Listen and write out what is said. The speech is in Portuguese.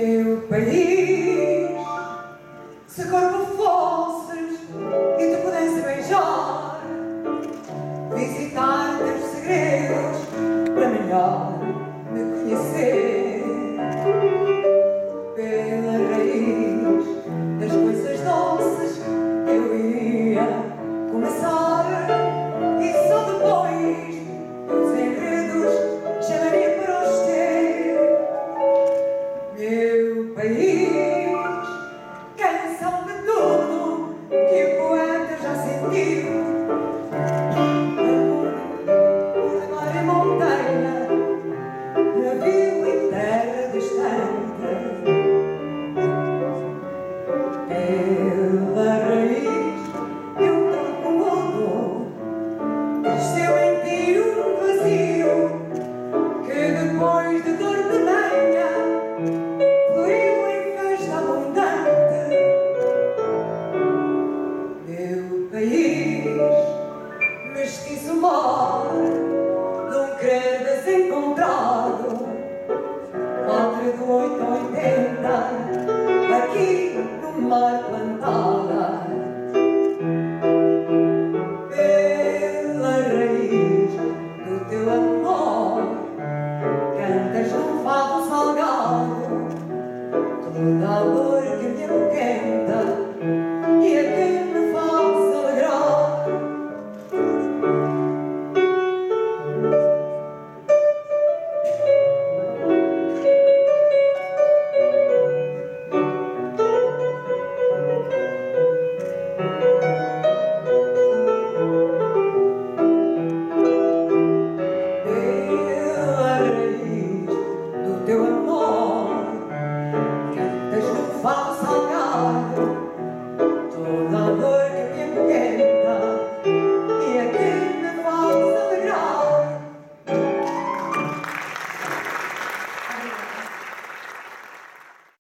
Meu país, se corpo fosses e te pudesse beijar, visitar teus segredos para melhor me conhecer, pela raiz das coisas doces eu iria começar, e só depois dos enredos chamaria para os ter. Meu país, canção de tudo que o poeta já sentiu, por mar e montanha, navio e terra distante, pela raiz de um tronco mudo, cresceu em ti um vazio que depois de dor de lenha floriu em festa abundante. Meu país, mestiço mar de um querer desencontrado, pátria do 880, aqui no mar plantada, pela raiz do teu amor cantas num fado salgado toda a dor que me apoquenta